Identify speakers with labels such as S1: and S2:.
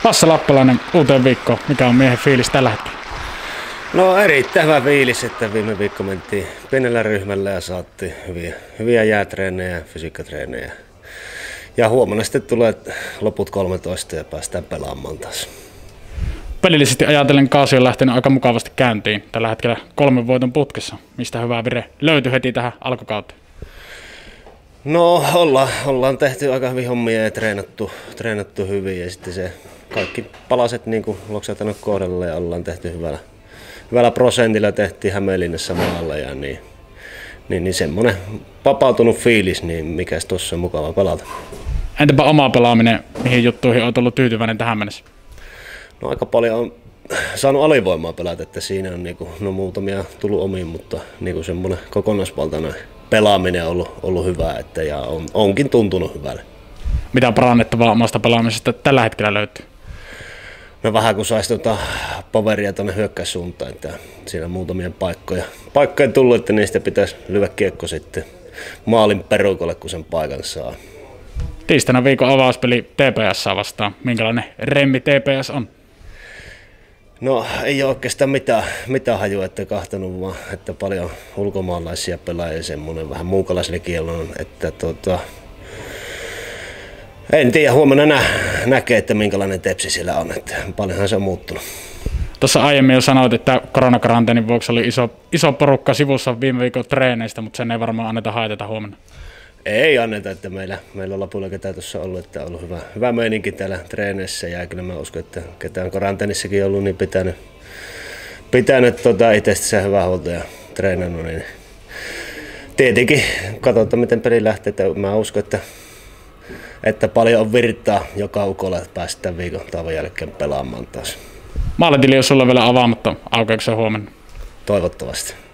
S1: Hasse Lappalainen, uuteen viikkoon. Mikä on miehen fiilis tällä hetkellä?
S2: No erittäin hyvä fiilis, että viime viikko mentiin pienellä ryhmällä ja saatiin hyviä jäätreenejä ja fysiikkatreenejä. Ja huomenna sitten tulee loput 13 ja päästään pelaamaan taas.
S1: Pelillisesti ajatellen kausi on lähtenyt aika mukavasti käyntiin. Tällä hetkellä 3 voiton putkessa. Mistä hyvä vire löytyi heti tähän alkukauteen?
S2: No ollaan tehty aika hyvin hommia ja treenattu hyvin ja sitten se kaikki palaset niin kuin loksahtanut kohdalle ja ollaan tehty hyvällä prosentilla, tehtiin Hämeenlinnassa maalla ja niin semmoinen vapautunut fiilis, niin mikäs tuossa on mukava pelata.
S1: Entäpä oma pelaaminen, mihin juttuihin olet ollut tyytyväinen tähän mennessä?
S2: No aika paljon on saanut alivoimaa pelata, että siinä on niinku, no muutamia tullut omiin, mutta niinku semmoinen kokonaisvaltainen pelaaminen on ollut hyvä että, ja onkin tuntunut hyvälle.
S1: Mitä parannettavaa omasta pelaamisesta tällä hetkellä löytyy?
S2: No vähän kun saisi poweria tuonne hyökkäyssuuntaan, että siinä muutamia paikkoja tullut, että niistä pitäisi lyödä kiekko sitten maalin perukolle, kun sen paikan saa.
S1: Tiistaina viikon avauspeli TPS vastaan. Minkälainen remmi TPS on?
S2: No ei ole oikeastaan mitään hajua, että kahtanut vaan, että paljon ulkomaalaisia pelaajia, semmoinen vähän muukalaislekielon, että en tiedä, huomenna näkee, että minkälainen tepsi siellä on, että paljonhan se on muuttunut.
S1: Tuossa aiemmin jo sanoit, että koronakaranteenin vuoksi oli iso porukka sivussa viime viikon treeneistä, mutta sen ei varmaan anneta haitata huomenna. Ei
S2: anneta, että meillä on lopulla ketään tuossa ollut, että on ollut hyvä meininki täällä treeneissä ja kyllä mä uskon, että ketään karanteenissakin ollut, niin pitänyt itsestä hyvää huolta ja treenannut. Niin tietenkin katsotaan, miten peli lähtee, että mä uskon, että paljon on virtaa joka ukolla, että päästään viikon tauon jälkeen pelaamaan taas.
S1: Maalitili on sulla vielä avaamatta, aukeeko se huomenna?
S2: Toivottavasti.